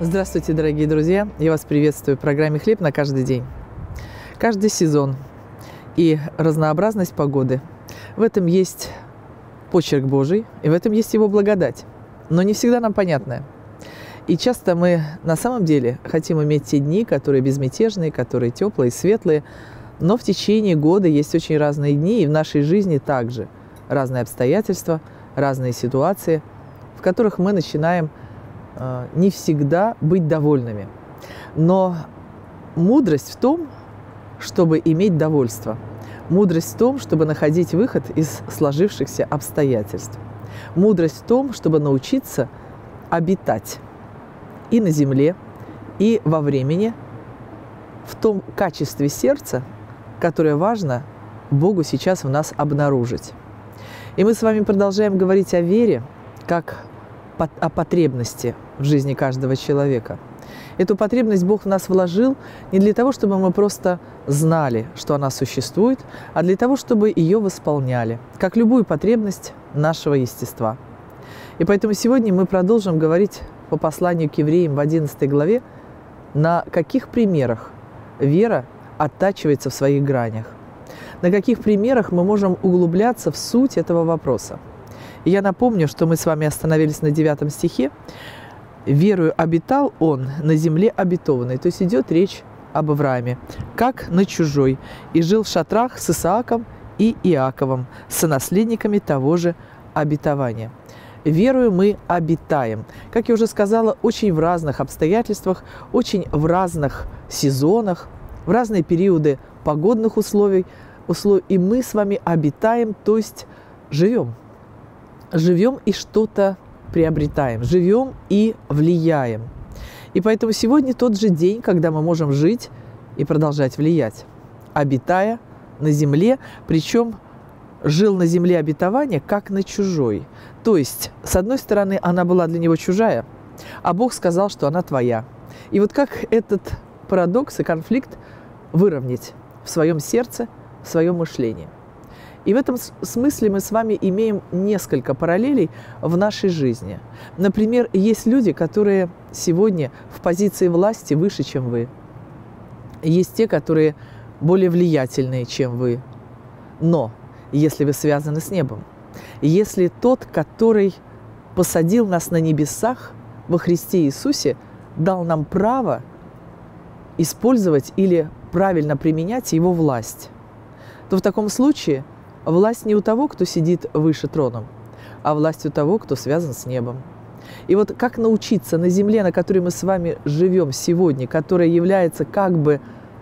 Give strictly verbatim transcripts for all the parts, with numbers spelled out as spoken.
Здравствуйте, дорогие друзья! Я вас приветствую в программе «Хлеб на каждый день». Каждый сезон и разнообразность погоды – в этом есть почерк Божий, и в этом есть Его благодать, но не всегда нам понятная. И часто мы на самом деле хотим иметь те дни, которые безмятежные, которые теплые, светлые, но в течение года есть очень разные дни, и в нашей жизни также разные обстоятельства, разные ситуации, в которых мы начинаем не всегда быть довольными. Но мудрость в том, чтобы иметь довольство. Мудрость в том, чтобы находить выход из сложившихся обстоятельств. Мудрость в том, чтобы научиться обитать и на земле, и во времени, в том качестве сердца, которое важно Богу сейчас в нас обнаружить. И мы с вами продолжаем говорить о вере, как о потребности в жизни каждого человека. Эту потребность Бог в нас вложил не для того, чтобы мы просто знали, что она существует, а для того, чтобы ее восполняли, как любую потребность нашего естества. И поэтому сегодня мы продолжим говорить по посланию к евреям в одиннадцатой главе, на каких примерах вера оттачивается в своих гранях, на каких примерах мы можем углубляться в суть этого вопроса. И я напомню, что мы с вами остановились на девятом стихе. «Верою обитал он на земле обетованной». То есть идет речь об Аврааме, как на чужой, и жил в шатрах с Исааком и Иаковом, сонаследниками того же обетования. Верою мы обитаем. Как я уже сказала, очень в разных обстоятельствах, очень в разных сезонах, в разные периоды погодных условий, условий, и мы с вами обитаем, то есть живем. Живем и что-то приобретаем, живем и влияем. И поэтому сегодня тот же день, когда мы можем жить и продолжать влиять, обитая на земле, причем жил на земле обетования, как на чужой. То есть, с одной стороны, она была для него чужая, а Бог сказал, что она твоя. И вот как этот парадокс и конфликт выровнять в своем сердце, в своем мышлении. И в этом смысле мы с вами имеем несколько параллелей в нашей жизни. Например, есть люди, которые сегодня в позиции власти выше, чем вы. Есть те, которые более влиятельные, чем вы. Но если вы связаны с небом, если тот, который посадил нас на небесах во Христе Иисусе, дал нам право использовать или правильно применять Его власть, то в таком случае власть не у того, кто сидит выше троном, а власть у того, кто связан с небом. И вот как научиться на земле, на которой мы с вами живем сегодня, которая является как бы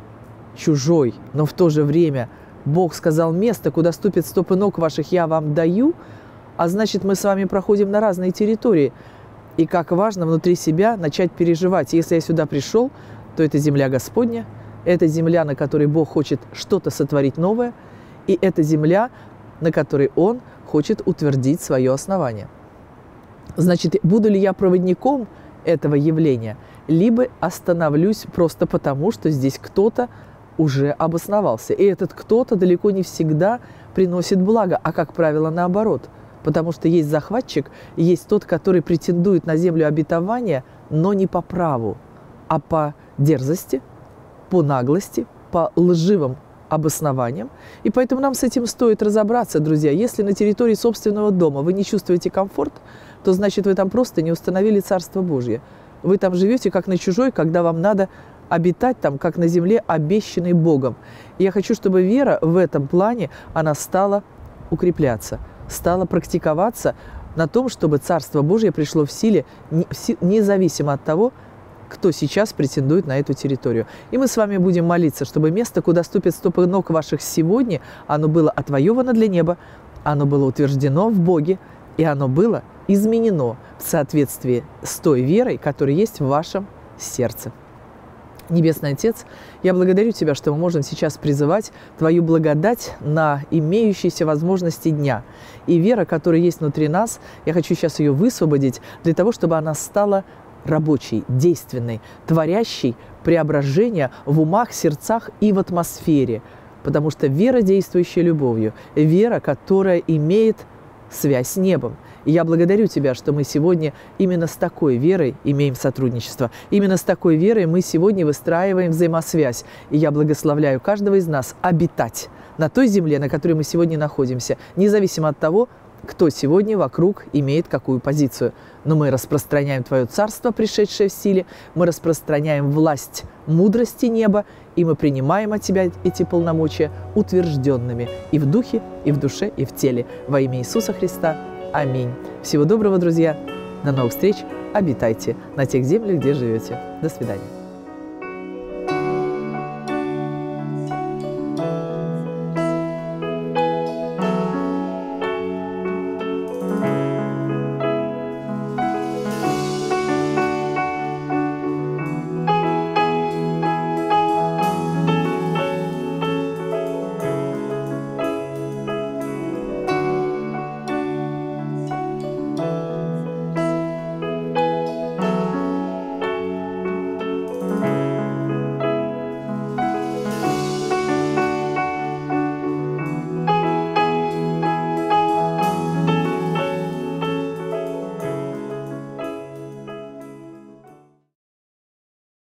чужой, но в то же время Бог сказал: место, куда ступят стопы ног ваших, я вам даю, а значит, мы с вами проходим на разные территории. И как важно внутри себя начать переживать: если я сюда пришел, то это земля Господня, это земля, на которой Бог хочет что-то сотворить новое, и это земля, на которой Он хочет утвердить свое основание. Значит, буду ли я проводником этого явления, либо остановлюсь просто потому, что здесь кто-то уже обосновался. И этот кто-то далеко не всегда приносит благо, а, как правило, наоборот. Потому что есть захватчик, есть тот, который претендует на землю обетования, но не по праву, а по дерзости, по наглости, по лживым обоснованием. И поэтому нам с этим стоит разобраться, друзья. Если на территории собственного дома вы не чувствуете комфорт, то значит, вы там просто не установили Царство Божье. Вы там живете как на чужой, когда вам надо обитать там, как на земле, обещанной Богом. И я хочу, чтобы вера в этом плане, она стала укрепляться, стала практиковаться на том, чтобы Царство Божье пришло в силе, независимо от того, кто сейчас претендует на эту территорию. И мы с вами будем молиться, чтобы место, куда ступят стопы ног ваших сегодня, оно было отвоевано для неба, оно было утверждено в Боге, и оно было изменено в соответствии с той верой, которая есть в вашем сердце. Небесный Отец, я благодарю Тебя, что мы можем сейчас призывать Твою благодать на имеющиеся возможности дня. И вера, которая есть внутри нас, я хочу сейчас ее высвободить для того, чтобы она стала рабочей, действенной, творящей преображения в умах, сердцах и в атмосфере. Потому что вера, действующая любовью, вера, которая имеет связь с небом. И я благодарю Тебя, что мы сегодня именно с такой верой имеем сотрудничество. Именно с такой верой мы сегодня выстраиваем взаимосвязь. И я благословляю каждого из нас обитать на той земле, на которой мы сегодня находимся, независимо от того, кто сегодня вокруг имеет какую позицию. Но мы распространяем Твое Царство, пришедшее в силе, мы распространяем власть мудрости неба, и мы принимаем от Тебя эти полномочия утвержденными и в духе, и в душе, и в теле. Во имя Иисуса Христа. Аминь. Всего доброго, друзья. До новых встреч. Обитайте на тех землях, где живете. До свидания.